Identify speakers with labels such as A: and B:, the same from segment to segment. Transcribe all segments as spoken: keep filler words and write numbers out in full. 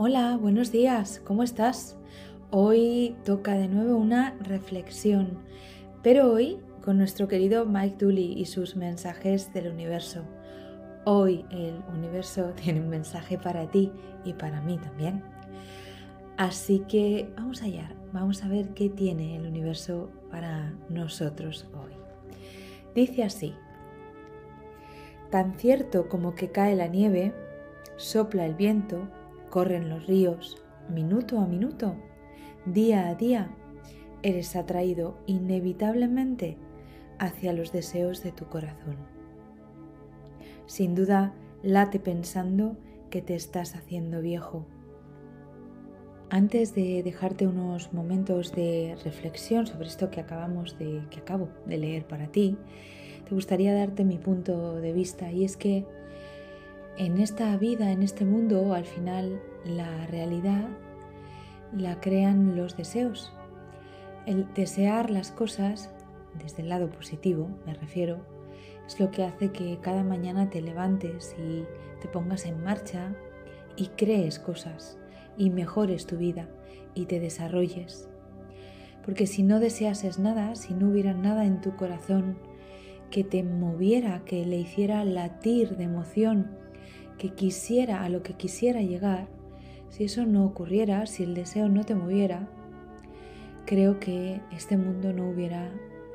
A: Hola, buenos días, ¿cómo estás? Hoy toca de nuevo una reflexión, pero hoy con nuestro querido Mike Dooley y sus mensajes del universo. Hoy el universo tiene un mensaje para ti y para mí también. Así que vamos allá, vamos a ver qué tiene el universo para nosotros hoy. Dice así: tan cierto como que cae la nieve, sopla el viento, corren los ríos, minuto a minuto, día a día, eres atraído inevitablemente hacia los deseos de tu corazón. Sin duda, late pensando que te estás haciendo viejo. Antes de dejarte unos momentos de reflexión sobre esto que acabamos de, que acabo de leer para ti, te gustaría darte mi punto de vista, y es que en esta vida, en este mundo, al final la realidad la crean los deseos. El desear las cosas, desde el lado positivo me refiero, es lo que hace que cada mañana te levantes y te pongas en marcha y crees cosas y mejores tu vida y te desarrolles. Porque si no deseases nada, si no hubiera nada en tu corazón que te moviera, que le hiciera latir de emoción, que quisiera a lo que quisiera llegar, si eso no ocurriera, si el deseo no te moviera, creo que este mundo no hubiera,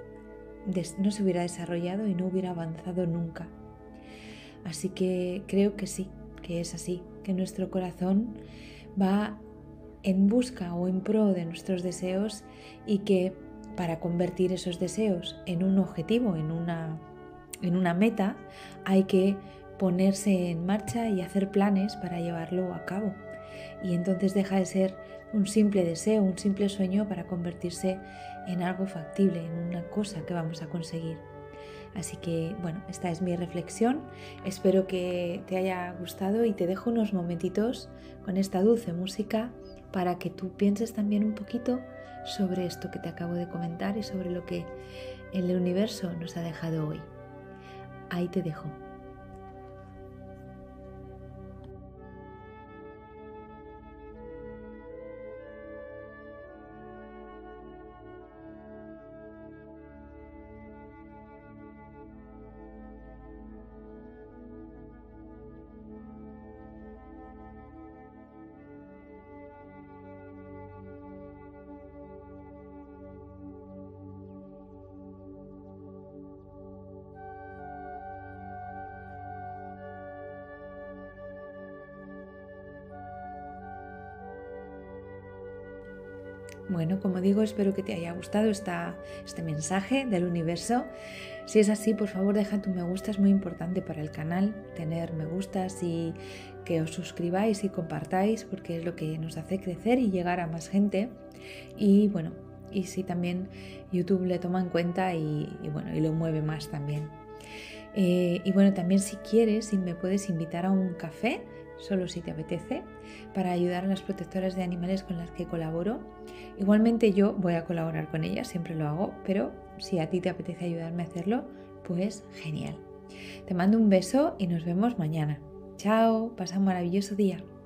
A: no se hubiera desarrollado y no hubiera avanzado nunca. Así que creo que sí, que es así, que nuestro corazón va en busca o en pro de nuestros deseos, y que para convertir esos deseos en un objetivo, en una, en una meta, hay que ponerse en marcha y hacer planes para llevarlo a cabo. Y entonces deja de ser un simple deseo, un simple sueño, para convertirse en algo factible, en una cosa que vamos a conseguir. Así que, bueno, esta es mi reflexión. Espero que te haya gustado y te dejo unos momentitos con esta dulce música para que tú pienses también un poquito sobre esto que te acabo de comentar y sobre lo que el universo nos ha dejado hoy. Ahí te dejo. Bueno, como digo, espero que te haya gustado esta, este mensaje del universo. Si es así, por favor, deja tu me gusta, es muy importante para el canal tener me gustas, y que os suscribáis y compartáis, porque es lo que nos hace crecer y llegar a más gente. Y bueno, y si también YouTube le toma en cuenta y, y bueno, y lo mueve más también. Eh, y bueno, también si quieres, si me puedes invitar a un café, solo si te apetece, para ayudar a las protectoras de animales con las que colaboro. Igualmente yo voy a colaborar con ellas, siempre lo hago, pero si a ti te apetece ayudarme a hacerlo, pues genial. Te mando un beso y nos vemos mañana. Chao, pasa un maravilloso día.